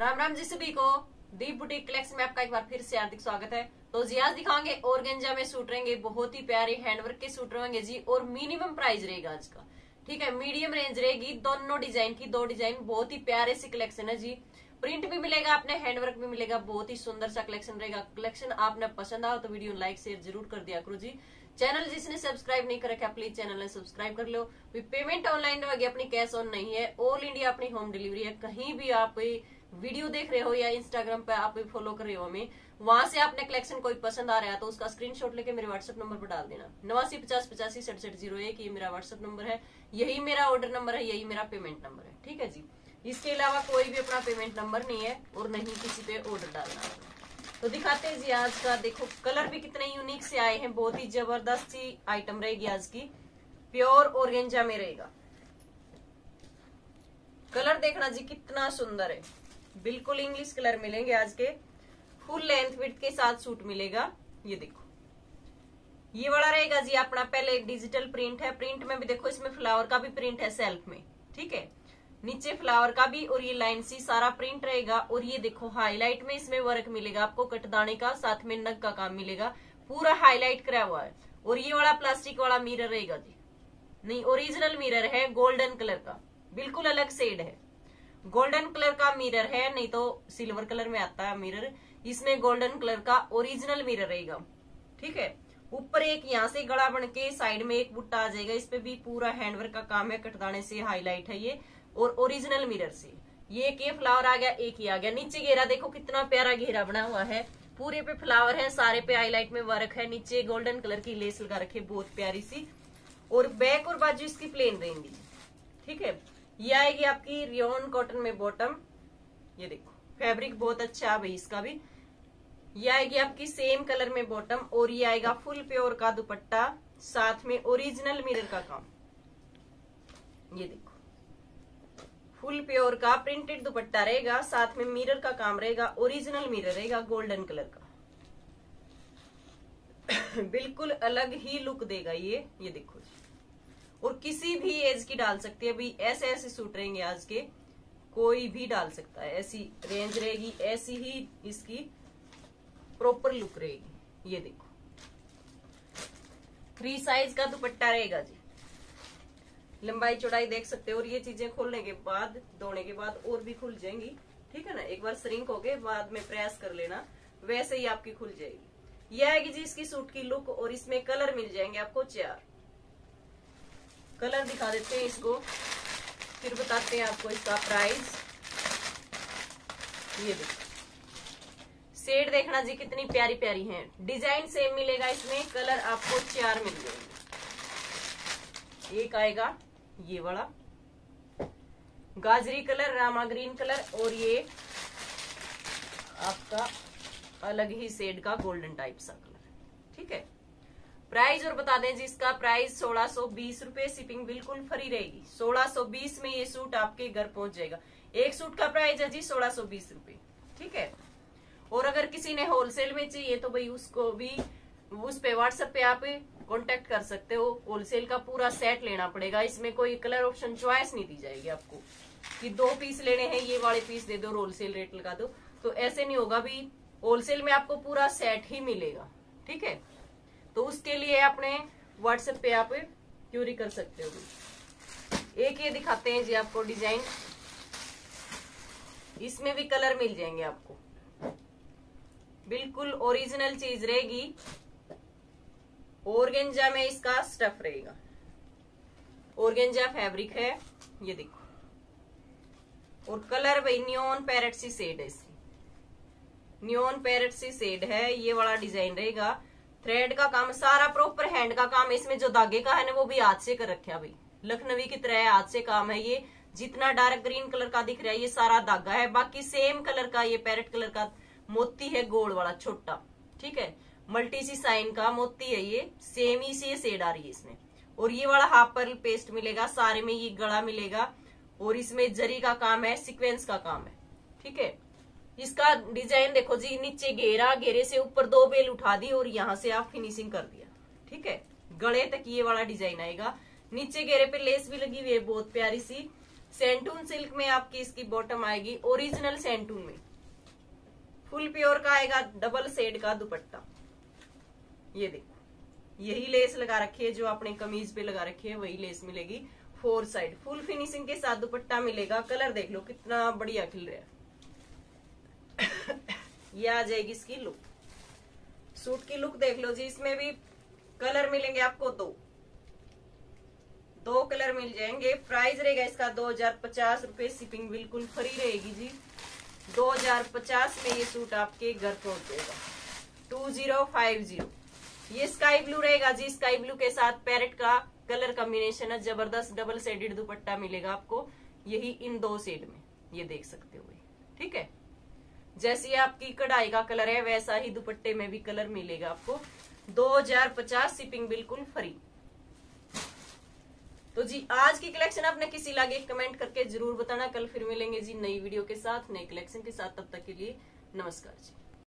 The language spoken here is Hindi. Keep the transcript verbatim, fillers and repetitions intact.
राम राम जी सभी को। दीप बुटीक कलेक्शन में आपका एक बार फिर से हार्दिक स्वागत है। तो जी आज दिखाएंगे ऑर्गेंजा में सूट रहेंगे, बहुत ही प्यारे हैंडवर्क के सूट रहेंगे जी, और मिनिमम प्राइस रहेगा आज का। ठीक है, मीडियम रेंज रहेगी, दोनों डिजाइन की, दो डिजाइन बहुत ही प्यारे सी कलेक्शन है जी। प्रिंट भी मिलेगा, अपने हैंडवर्क भी मिलेगा, बहुत ही सुंदर सा कलेक्शन रहेगा। कलेक्शन आपने पसंद आओ तो वीडियो लाइक शेयर जरूर कर दिया करो जी। चैनल जिसने सब्सक्राइब नहीं कर रखा प्लीज चैनल ने सब्सक्राइब कर लो। पेमेंट ऑनलाइन रहेगी, अपनी कैश ऑन नहीं है, ऑल इंडिया अपनी होम डिलीवरी है। कहीं भी आप वीडियो देख रहे हो या इंस्टाग्राम पे आप फॉलो कर रहे हो हमें, वहां से आपने कलेक्शन कोई पसंद आ रहा है तो उसका स्क्रीनशॉट लेके मेरे व्हाट्सएप नंबर पर डाल देना, नवासी पचास पचासी सड़सठ जीरो एक। ये मेरा व्हाट्सएप नंबर है, यही मेरा ऑर्डर नंबर है, यही मेरा पेमेंट नंबर है। ठीक है जी, इसके अलावा कोई भी अपना पेमेंट नंबर नहीं है और नहीं किसी पे ऑर्डर डालना है। तो दिखाते हैं जी आज का। देखो कलर भी कितने यूनिक से आए हैं, बहुत ही जबरदस्त सी आइटम रहेगी आज की। प्योर ऑर्गेंजा में रहेगा। कलर देखना जी कितना सुंदर है, बिल्कुल इंग्लिश कलर मिलेंगे आज के। फुल लेंथ विड्थ के साथ सूट मिलेगा। ये देखो ये वाला रहेगा जी अपना। पहले डिजिटल प्रिंट है, प्रिंट में भी देखो इसमें फ्लावर का भी प्रिंट है सेल्फ में। ठीक है, नीचे फ्लावर का भी और ये लाइन सी सारा प्रिंट रहेगा। और ये देखो हाईलाइट में इसमें वर्क मिलेगा आपको, कटदाने का, साथ में नग का काम मिलेगा, पूरा हाईलाइट करा हुआ है। और ये वाला प्लास्टिक वाला मिरर रहेगा जी, नहीं ओरिजिनल मिरर है, गोल्डन कलर का, बिल्कुल अलग शेड है। गोल्डन कलर का मिरर है, नहीं तो सिल्वर कलर में आता है मिरर, इसमें गोल्डन कलर का ओरिजिनल मिरर रहेगा। ठीक है, ऊपर एक यहाँ से गड़ा बन के साइड में एक बुट्टा आ जाएगा, इस पे भी पूरा हैंडवर्क का काम है, कटदाने से हाईलाइट है ये, और ओरिजिनल मिरर से। ये एक ये फ्लावर आ गया, एक ही आ गया। नीचे घेरा देखो कितना प्यारा घेरा बना हुआ है, पूरे पे फ्लावर है, सारे पे हाईलाइट में वर्क है, नीचे गोल्डन कलर की लेस लगा रखी है बहुत प्यारी सी। और बैक और बाजू इसकी प्लेन रहेंगी। ठीक है, ये आएगी आपकी रियोन कॉटन में बॉटम। ये देखो फैब्रिक बहुत अच्छा है भाई इसका भी। ये आएगी आपकी सेम कलर में बॉटम, और ये आएगा फुल प्योर का दुपट्टा, साथ में ओरिजिनल मिरर का काम। ये देखो फुल प्योर का प्रिंटेड दुपट्टा रहेगा, साथ में मिरर का काम रहेगा, ओरिजिनल मिरर रहेगा गोल्डन कलर का। बिल्कुल अलग ही लुक देगा ये। ये देखो जी, और किसी भी एज की डाल सकती है भाई, ऐसे ऐसे सूट रहेंगे आज के, कोई भी डाल सकता है। ऐसी रेंज रहेगी, ऐसी ही इसकी प्रॉपर लुक रहेगी। ये देखो फ्री साइज का दुपट्टा रहेगा जी, लंबाई चौड़ाई देख सकते हो। और ये चीजें खोलने के बाद, धोने के बाद और भी खुल जाएंगी। ठीक है ना, एक बार श्रिंक हो गए बाद में प्रेस कर लेना, वैसे ही आपकी खुल जाएगी। ये आएगी जी इसकी सूट की लुक, और इसमें कलर मिल जाएंगे आपको चार। कलर दिखा देते हैं इसको, फिर बताते हैं आपको इसका प्राइस। ये देखो शेड देखना जी कितनी प्यारी प्यारी हैं, डिजाइन सेम मिलेगा इसमें, कलर आपको चार मिल जाएंगे। एक आएगा ये वाला गाजरी कलर, रामा ग्रीन कलर, और ये आपका अलग ही शेड का गोल्डन टाइप सा कलर। ठीक है, प्राइस और बता दें जी, इसका प्राइस सोलह सौ बीस रूपये, शिपिंग बिल्कुल फ्री रहेगी। सोलह सौ बीस में ये सूट आपके घर पहुंच जाएगा। एक सूट का प्राइस है जी सोलह सौ बीस रूपये। ठीक है, और अगर किसी ने होलसेल में चाहिए तो भाई उसको भी उस पे व्हाट्सएप पे आप कांटेक्ट कर सकते हो। होलसेल का पूरा सेट लेना पड़ेगा, इसमें कोई कलर ऑप्शन चॉइस नहीं दी जाएगी आपको कि दो पीस लेने हैं ये वाले पीस दे दो और होलसेल रेट लगा दो, तो ऐसे नहीं होगा भी। होलसेल में आपको पूरा सेट ही मिलेगा। ठीक है, तो उसके लिए अपने व्हाट्सएप पे आप क्यूरी कर सकते हो। एक ये दिखाते हैं जी आपको डिजाइन, इसमें भी कलर मिल जाएंगे आपको, बिल्कुल ओरिजिनल चीज रहेगी। ऑर्गेंजा में इसका स्टफ रहेगा, ऑर्गेंजा फैब्रिक है। ये देखो, और कलर भाई नियॉन पैरेट सी शेड है इसकी, नियॉन पैरेट सी शेड है। ये वाला डिजाइन रहेगा, थ्रेड का काम सारा प्रॉपर हैंड का काम है। इसमें जो धागे का है ना वो भी हाथ से कर रखा भाई, लखनवी की तरह हाथ से काम है। ये जितना डार्क ग्रीन कलर का दिख रहा है ये सारा धागा है, बाकी सेम कलर का ये पैरेट कलर का मोती है, गोल्ड वाला छोटा। ठीक है, मल्टी सी साइन का मोती है ये, सेम ही सी शेड आ रही है इसमें। और ये वाला हाफ पर्ल पेस्ट मिलेगा, सारे में ये गला मिलेगा, और इसमें जरी का काम है, सीक्वेंस का काम है। ठीक है, इसका डिजाइन देखो जी, नीचे घेरा, घेरे से ऊपर दो बेल उठा दी और यहाँ से आप फिनिशिंग कर दिया। ठीक है, गले तक ये वाला डिजाइन आएगा। नीचे घेरे पे लेस भी लगी हुई है बहुत प्यारी सी, सेंटून सिल्क में आपकी इसकी बॉटम आएगी ओरिजिनल सेंटून में, फुल प्योर का आएगा, डबल शेड का दुपट्टा। ये देखो यही लेस लगा रखी है जो आपने कमीज पे लगा रखी है, वही लेस मिलेगी फोर साइड, फुल फिनिशिंग के साथ दुपट्टा मिलेगा। कलर देख लो कितना बढ़िया खिल रहा है। ये आ जाएगी इसकी लुक, सूट की लुक देख लो जी। इसमें भी कलर मिलेंगे आपको दो दो कलर मिल जाएंगे। प्राइस रहेगा इसका दो हजार पचास रुपए, शिपिंग बिल्कुल फ्री रहेगी जी। दो हजार पचास में ये सूट आपके घर पहुंच जाएगा, टू जीरो फाइव जीरो। ये स्काई ब्लू रहेगा जी, स्काई ब्लू के साथ पैरेट का कलर कॉम्बिनेशन है, जबरदस्त डबल शेडेड दुपट्टा मिलेगा आपको, यही इन दो शेड में, ये देख सकते हो। ठीक है, जैसी आपकी कढ़ाई का कलर है वैसा ही दुपट्टे में भी कलर मिलेगा आपको। दो हजार पचास, शिपिंग बिल्कुल फ्री। तो जी आज की कलेक्शन आपने किसी लगे कमेंट करके जरूर बताना। कल फिर मिलेंगे जी नई वीडियो के साथ, नई कलेक्शन के साथ। तब तक के लिए नमस्कार जी।